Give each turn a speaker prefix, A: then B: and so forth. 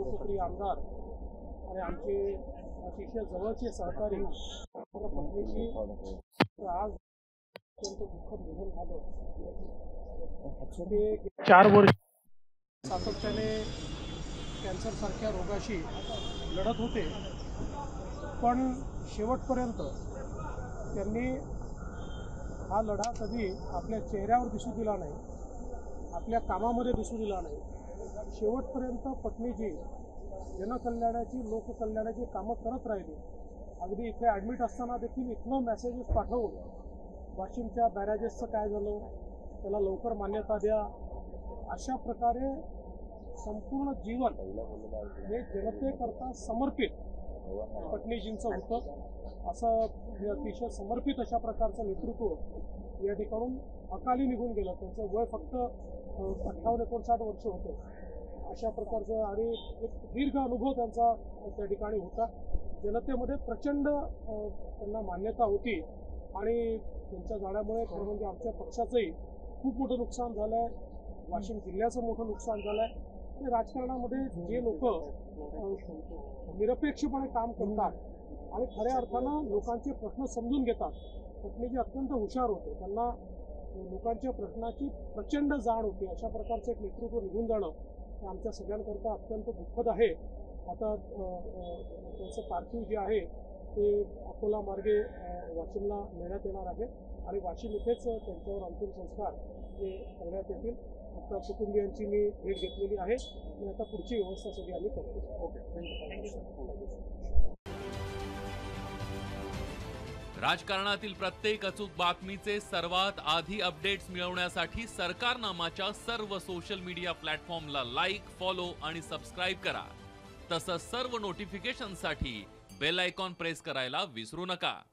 A: सुपुत्री आमदार आणि आमचे अतिशय जवळचे सहकारी पत्नीची आज अत्यंत दुःखद निधन झालं. ते 4 वर्ष सातत्याने कॅन्सरसारख्या रोगाशी लढत होते, पण शेवटपर्यंत त्यांनी हा लढा कधी आपल्या चेहऱ्यावर दिसू दिला नाही, आपल्या कामामध्ये दिसू दिला नाही. शेवटपर्यंत पत्नीची जनकल्याणाची लोककल्याणाची कामं करत राहिली. अगदी इथे ॲडमिट असताना देखील इथनं मेसेजेस पाठवून वाशिमच्या बॅरेजेसचं काय झालं, त्याला लवकर मान्यता द्या, अशा प्रकारे संपूर्ण जीवन हे जनतेकरता समर्पित पत्नीजींचं होतं. असं अतिशय समर्पित अशा प्रकारचं नेतृत्व या ठिकाणून अकाली निघून गेलं. त्यांचं वय फक्त 58-59 वर्ष होतं. अशा प्रकारचं आणि एक दीर्घ अनुभव त्यांचा त्या ठिकाणी होता. जनतेमध्ये प्रचंड त्यांना मान्यता होती आणि त्यांच्या जाण्यामुळे खरं म्हणजे आमच्या पक्षाचंही खूप मोठं नुकसान झालं आहे, वाशिम जिल्ह्याचं मोठं नुकसान झालं आहे. आणि राजकारणामध्ये जे लोक निरपेक्षपणे काम करतात आणि खऱ्या अर्थानं लोकांचे प्रश्न समजून घेतात, पत्नीजी अत्यंत हुशार होते. त्यांना लोकांच्या प्रश्नाची प्रचंड जाण होती. अशा प्रकारचं एक नेतृत्व निघून जाणं हे आमच्या सगळ्यांकरता अत्यंत दुःखद आहे. आता त्यांचं पार्थिव जे आहे ते अकोला मार्गे वाशिमला नेण्यात येणार आहे आणि वाशिम इथेच त्यांच्यावर अंतिम संस्कार हे करण्यात येतील. आता कुटुंबियांची मी भेट घेतलेली आहे आणि आता पुढची व्यवस्था सगळी आम्ही करतो. Okay, thank you.
B: राजकारणातील प्रत्येक अचूक बातमीचे सर्वात आधी अपडेट्स मिळवण्यासाठी सरकारनामाच्या सर्व सोशल मीडिया प्लॅटफॉर्मला लाईक, फॉलो आणि सबस्क्राईब करा. तसंच सर्व नोटिफिकेशनसाठी बेल आयकॉन प्रेस करायला विसरू नका.